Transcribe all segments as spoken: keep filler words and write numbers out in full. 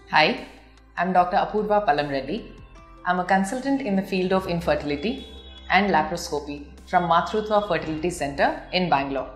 Hi, I'm Doctor Apurva Palamreddy. I'm a consultant in the field of infertility and laparoscopy from Matrutva Fertility Center in Bangalore.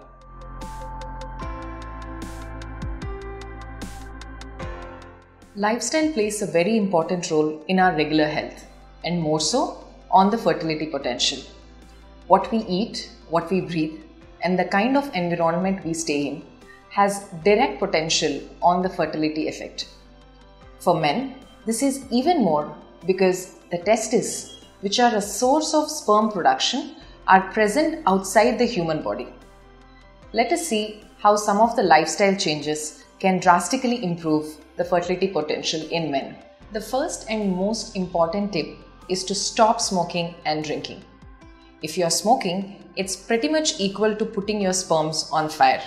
Lifestyle plays a very important role in our regular health and more so on the fertility potential. What we eat, what we breathe, and the kind of environment we stay in has direct potential on the fertility effect. For men, this is even more because the testes, which are a source of sperm production, are present outside the human body. Let us see how some of the lifestyle changes can drastically improve the fertility potential in men. The first and most important tip is to stop smoking and drinking. If you are smoking, it's pretty much equal to putting your sperms on fire.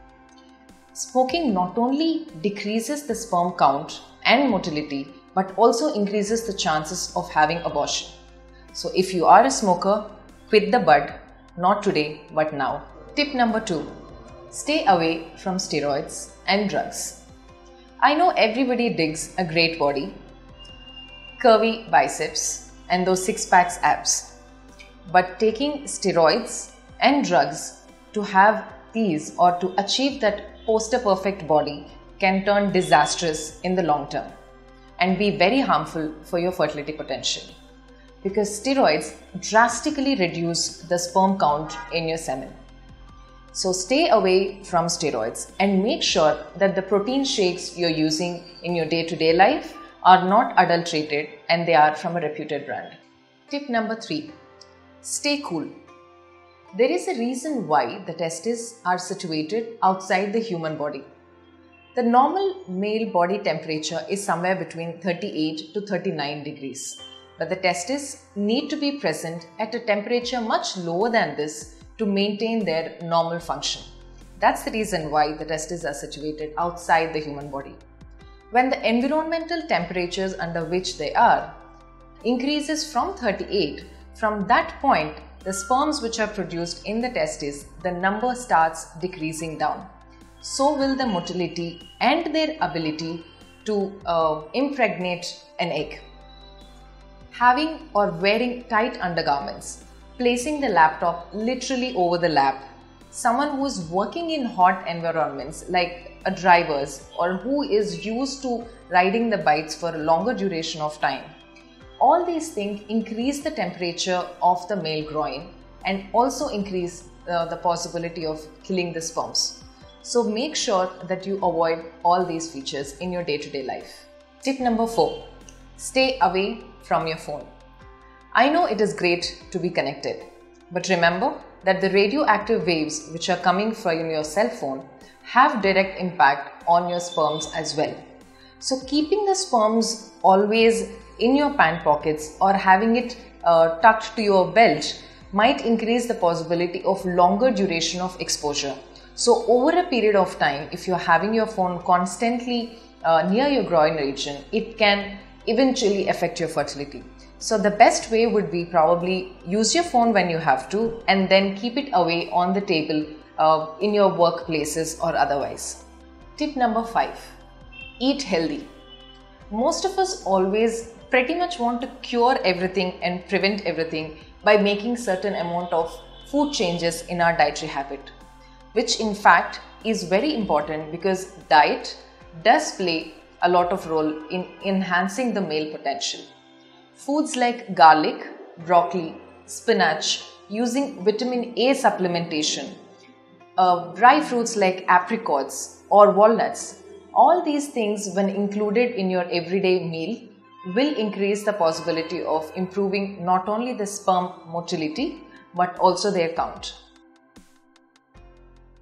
Smoking not only decreases the sperm count and motility, but also increases the chances of having abortion. So if you are a smoker, quit the bud, not today, but now. Tip number two, stay away from steroids and drugs. I know everybody digs a great body, curvy biceps, and those six-packs abs. But taking steroids and drugs to have these or to achieve that poster perfect body can turn disastrous in the long term and be very harmful for your fertility potential, because steroids drastically reduce the sperm count in your semen. So stay away from steroids and make sure that the protein shakes you're using in your day-to-day life are not adulterated and they are from a reputed brand. Tip number three, stay cool. There is a reason why the testes are situated outside the human body. The normal male body temperature is somewhere between thirty-eight to thirty-nine degrees, but the testes need to be present at a temperature much lower than this to maintain their normal function. That's the reason why the testes are situated outside the human body. When the environmental temperatures under which they are increases from thirty-eight, from that point, the sperms which are produced in the testes, the number starts decreasing down. So will the motility and their ability to uh, impregnate an egg. Having or wearing tight undergarments, placing the laptop literally over the lap, someone who is working in hot environments like a driver's or who is used to riding the bikes for a longer duration of time, all these things increase the temperature of the male groin and also increase uh, the possibility of killing the sperms. So make sure that you avoid all these features in your day-to-day life. Tip number four, stay away from your phone. I know it is great to be connected, but remember that the radioactive waves which are coming from your cell phone have direct impact on your sperms as well. So keeping the sperms always in your pant pockets or having it uh, tucked to your belt might increase the possibility of longer duration of exposure. So over a period of time, if you're having your phone constantly uh, near your groin region, it can eventually affect your fertility. So the best way would be probably use your phone when you have to and then keep it away on the table uh, in your workplaces or otherwise. Tip number five, eat healthy. Most of us always pretty much want to cure everything and prevent everything by making certain amount of food changes in our dietary habit, which in fact is very important because diet does play a lot of role in enhancing the male potential. Foods like garlic, broccoli, spinach, using vitamin A supplementation, uh, dry fruits like apricots or walnuts, all these things when included in your everyday meal will increase the possibility of improving not only the sperm motility but also their count.